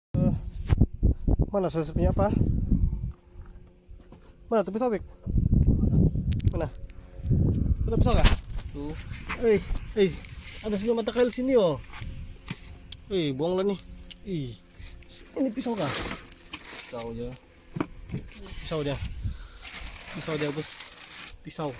Mana sesuatunya apa? Mana tuh pisau, Bik? Mana? Ada pisau kah? Tuh. Ada sebuah mata kail sini oh. Buanglah nih. Ini pisau kah? Pisau aja. Pisau dia, Bos. Pisau.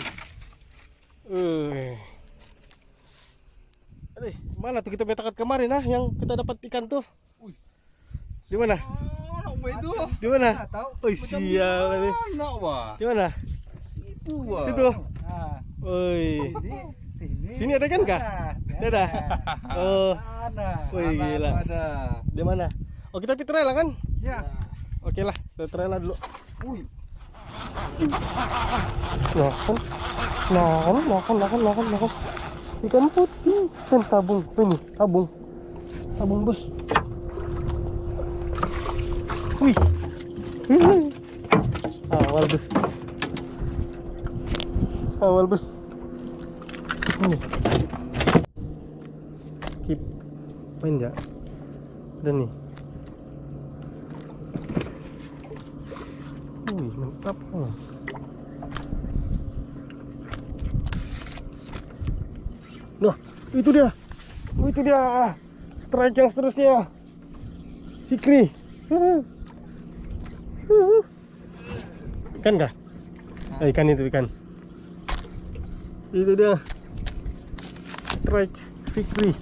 Mana tuh kita betakat kemarin yang kita dapat ikan tuh? Di mana? Itu. Di mana? Tahu. Sial ini. Di mana? Situ, Situ. Sini ada kan kah? Ada. Oh. Gila. Ada. Di mana? Oh, kita trailer kan? Ya. Oke lah, kita trailer dulu. Makan. Ikan putih kan tabung. Ini tabung bos. Awal bos. Keep main ya. Dan nih. Mantap. Nah, itu dia. Strike yang seterusnya. Fikri. Ikan kah? Ikan itu ikan. Itu dia. Strike Fikri.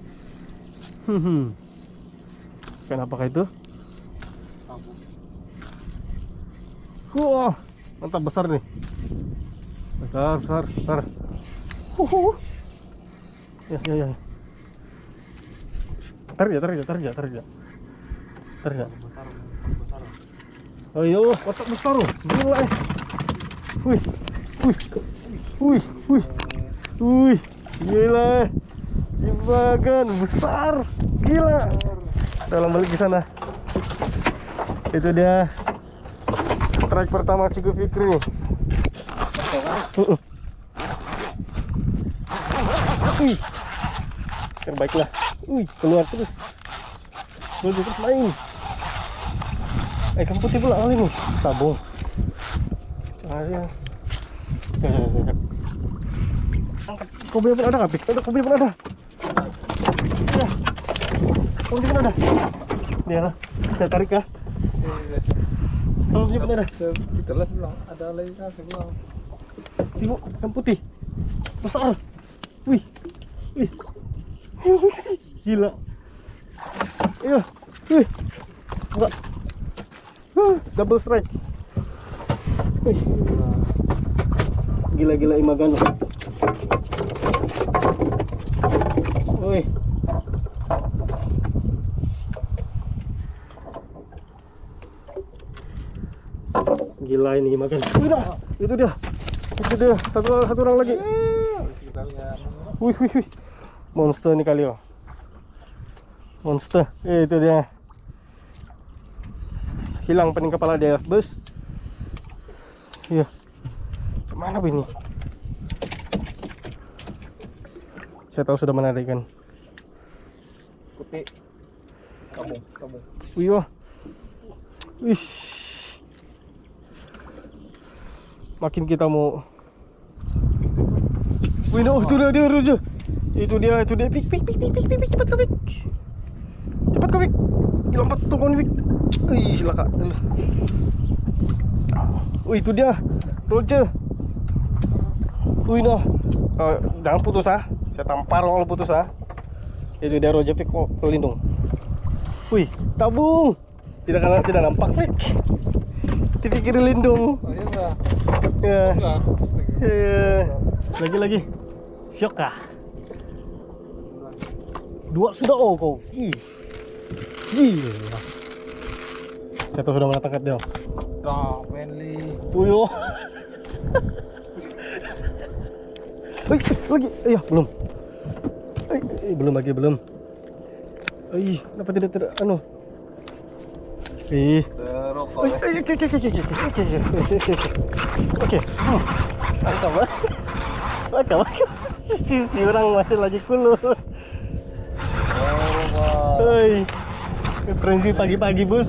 Ikan apakah itu? Wah, mantap, besar nih. Besar. Ya. Tarik ya. Ayo, kotak besar loh. Gila. Wih. Gila. Ibagan besar. Gila. Dalam balik di sana. Itu dia. Strike pertama Cigu Fikri. Terbaiklah. Keluar terus main. Ikan putih pula kali nih. Tabung. Angkat. Kobe pun ada nggak, Pik? Kobe pun ada. Ya. Kobe pun ada. Dia lah. Kita tarik ya. Kobe pun ada. Itulah sebelah. Ada lagi kan sebelah. Tengok ikan putih. Besar. Wih. Gila. Ayo. Buka. Double strike. Gila Imagano. Gila ini Imagano. Itu dia. Satu orang lagi. Wih. Monster nih kali oh. Monster. Itu dia. Hilang pening kepala dia, bos. Iya. Kemana ini? Saya tahu sudah menarik ikan. Putih. Tabung. Wih. Makin kita mau. Itu dia Roja. Itu dia. Pik. Cepat ke Pik. Lompat tuh kau nih, Pik. Silakan dulu. Itu dia. Roja. Nah. Jangan putus ah. Saya tampar kalau putus ah. Itu dia Roja, Pik. Oh, terlindung. Tabung. Tidak nampak, Pik. Dipikir lindung. Ya. Lagi. Syok kah? 2 sudah kau. Gila. Saya tahu sudah menatangkan dia. Friendly. Lagi. Belum. Belum. Kenapa tidak anu? Oke. Mantap. Si orang masih lagi kulur. Referensi pagi-pagi bos.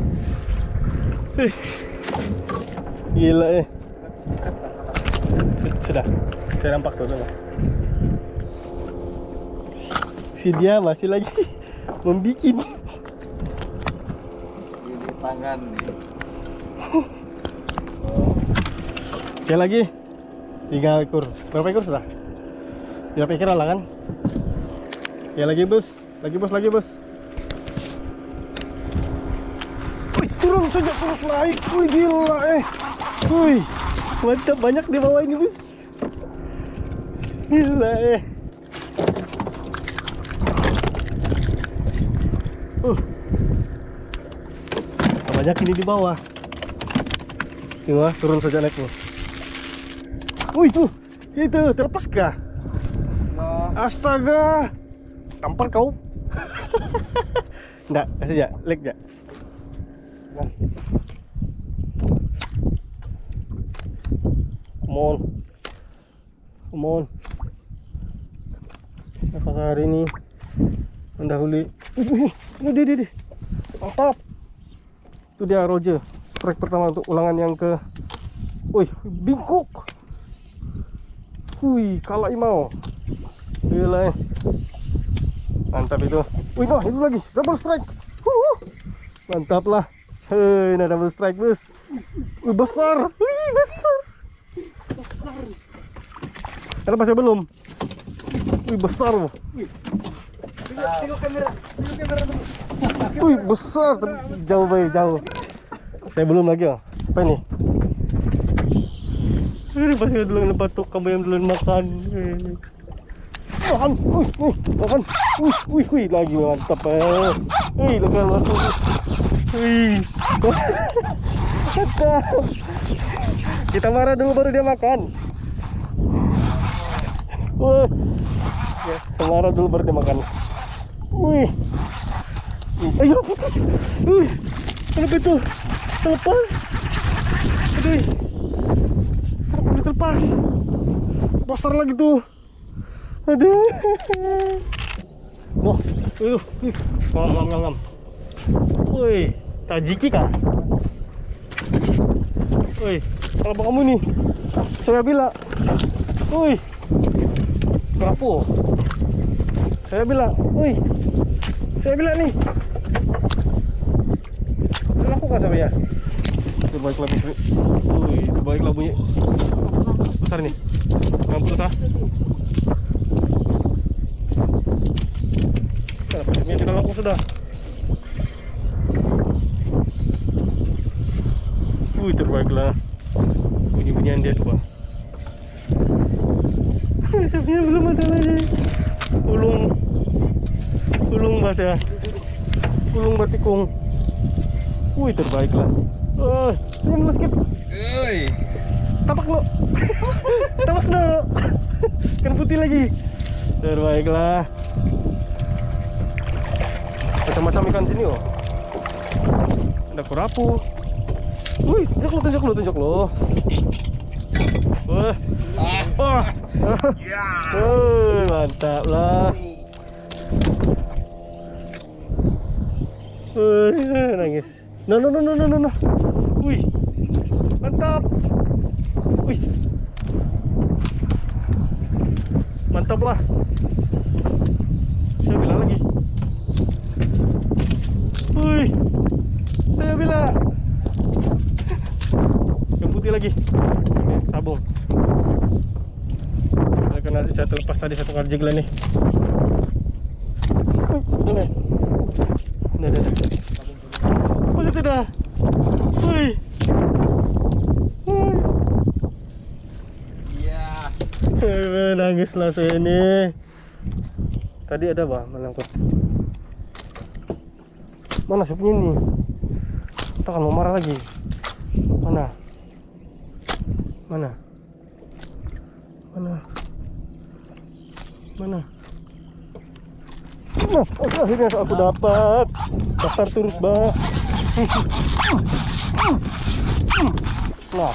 Gila Sudah, saya nampak tuh. Si dia masih lagi membikin. Ini tangan nih. Oke lagi 3 ekor. Berapa ekor sudah? 3 ekor lah kan? Ya lagi bos. Lagi bos. Wih, turun saja terus naik. Wih, gila Wih, mantap, banyak di bawah ini bos. Gila banyak ini di bawah. Coba turun saja naik loh. Wih tuh, itu terlepas kah? Astaga, tampar kau. Enggak, kasih ya, leg ya. Come on. Apakah hari ini mendahului? Ini dia. Mantap. Itu dia Roger. Strike pertama untuk ulangan yang ke. Wih, bingkuk. Wih, kalah imau. Gila Mantap itu. Wih, nah itu lagi double strike. Mantap lah. Hei, nah double strike bos. Wih, besar. Karena masih belum. Wih, besar loh. Tengok kamera. Wih, besar. Jauh. Saya belum lagi oh. Apa ini? Ini pasti duluan batuk, kamu yang duluan makan. Makan. Makan. Wih, lagi mantap. Wih, legal masuk. Wih. Mantap. Kita marah dulu baru dia makan. Wih. Ya, marah dulu baru dia makan. Wih. Ayo putus. Wih. Kenapa itu? Terlepas. Aduh. Kenapa terlepas? Besar lagi tuh. Aduh. Wah, ngam. Woi, tajiki kah? Woi, kalau kamu nih, saya bilang, woi, kerapu. Saya bilang nih, lakukan sama ya. Terbaiklah bisri. Woi, terbaiklah bunyi. Besar nih. 60 ah. Ini sudah laku sudah. Wih, terbaiklah. Bunyi-bunyian dia coba. Tapi belum ada lagi. Ulung baca. Ulung batikung. Wih, terbaiklah. Jangan skip. Tapak lo. Tapak lo. Kan putih lagi. Terbaiklah. Macam-macam ikan sini oh. Ada kerapu. Wih, tunjuk lo. Wah. Mantap lah. Nangis. No. Wih. Mantap. Wih. Mantap lah. Saya bilang lagi. Wih. Saya bilang. Yang putih lagi. Ini sabung. Karena saya terlepas tadi satu kali jeglan nih. Udah. Masih tidak. Wih. Iya. Nangislah saya ini. Tadi ada bah melengkut. Mana sih punya ini? Kita kan mau marah lagi. Mana? Nah, akhirnya aku dapat. Dasar terus bah. Nah.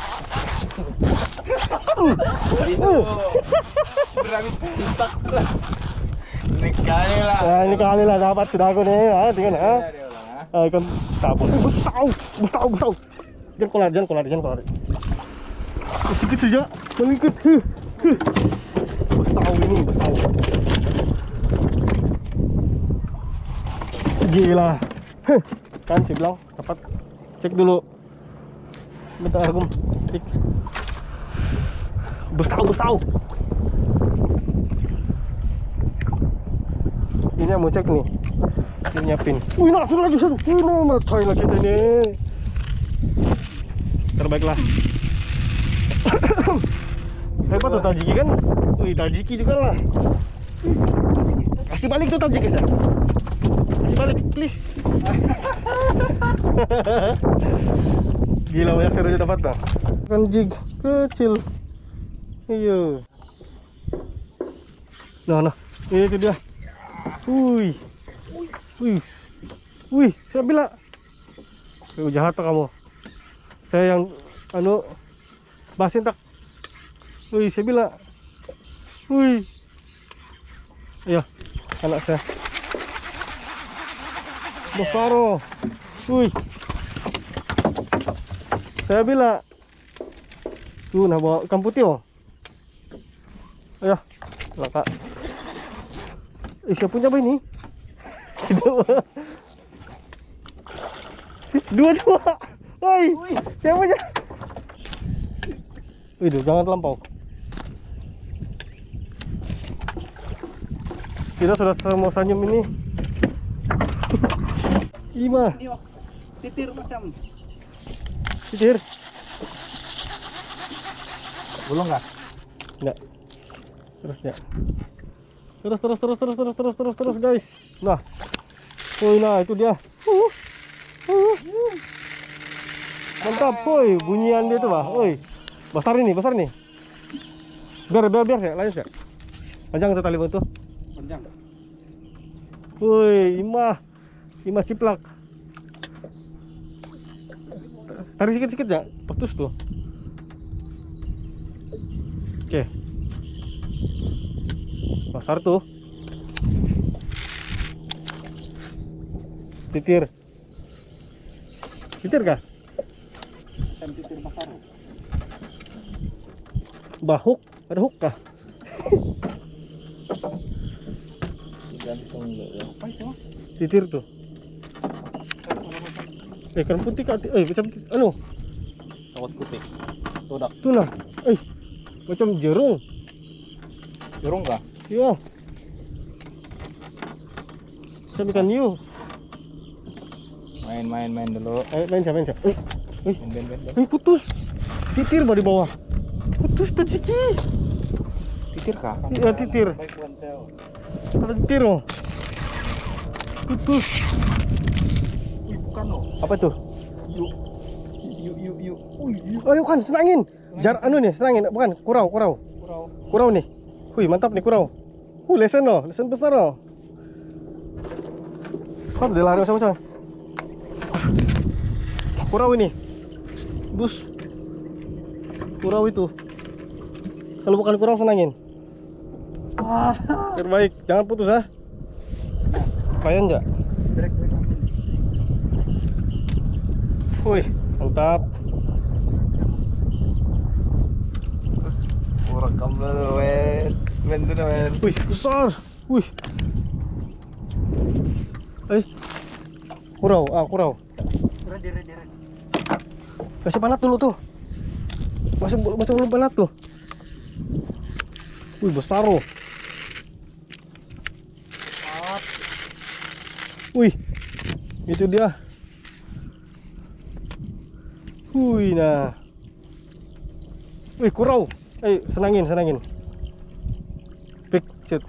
Berani tak lah. Ini kali lah. Nah, ini kali lah dapat sudah aku nih. Dengan Ikan sabung. Besar. Jangan keluar. Sedikit saja, melingkut. Besar ini. Gila. Kan saya bilang dapat. Cek dulu. Bentar aku cek. Besar. Ini mau cek nih. Ini nyiapin. Wih, nah, sudah lagi satu. Wih, nah, meletai lagi kita ini. Terbaiklah. Hebat tuh tajiki kan? Wih, tajiki juga lah. Kasih balik tuh tajiki ya. Kasih balik, please. Gila, banyak serunya dapat dah. Kan jig kecil. Iya. Nah, itu dia. Wih, saya bilang. Jahat tuh kamu. Saya yang basin tak. Wih, saya bilang. Wih. Ayo, anak saya. Besaro. Wih. Saya bilang. Tuh, nah bawa ikan putih oh. Ayo, langkah. Siapa punya apa ini? Dua. Woi, siapa punya? Wih, jangan terlampau. Kita sudah mau senyum ini. Ima. Ini wah, titir macam. Titir. Belum nggak? Enggak. Terus guys. Nah. Nah itu dia. Mantap, woi, bunyian dia tuh, bah. Woi. Besar ini. Biar ya, lanjut ya. Panjang tuh tali tuh. Panjang. Woi, imah ciplak. Tarik sikit ya, putus tuh. Oke. Besar tuh. Titir kah? Titir besar. Bahuk, ada hook kah? Gantung ya. Apa itu? Titir tuh. Ikan putih kah? Macam Sawat putih. Tudak. tuna. Macam jerung. Jerung kah? Iya. Saya ikan hiu. Main dulu. Main siapa? Ben. Putus. Titir di bawah. Putus tajiki. Titir kah? Iya, titir. Ada titir oh. Putus. Bukan loh. Apa tuh? Yuk. Ayo kan senangin. Senangin. Bukan, kurau. Kurau nih. Wih, mantap nih kurau. Lesen besar oh. Kan dia lari sama-sama. Kurau ini. Bus. Kurau itu. Kalau bukan kurau senangin. Terbaik, jangan putus ah. Kalian enggak? Wih, mantap. Rekam dulu, men tuh men. Wih, besar. Wih. Kurau. Ready. Kasih panat dulu tuh. Masih belum panat tuh. Wih, besar loh. Wih, itu dia. Wih, nah. Wih, kurau. Senangin. Pik, shit.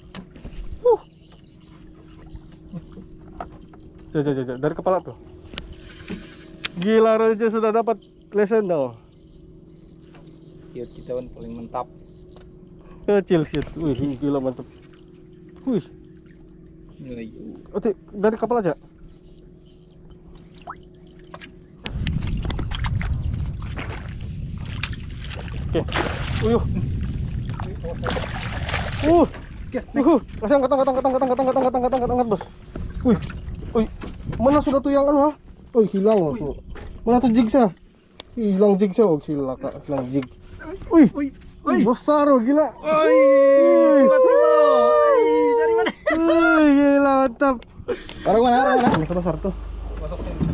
Jajah, dari kepala tuh. Gila, Raja sudah dapat lesen dong. Siut kita kan paling mantap. Kecil shit. Wih, gila mantap. Wih. Dari kapal aja. Oke. Uyuh. Katang, bos. Wih. Mana sudah tuh yang anu ah? Oh hilang tuh. Mana tuh jig sah? Hilang jig sah, oh sila kak, hilang jig. Wih, besar oh gila. Tiba-tiba. Dari mana? Gila mantap. Orang mana? Besar tuh. Masukin.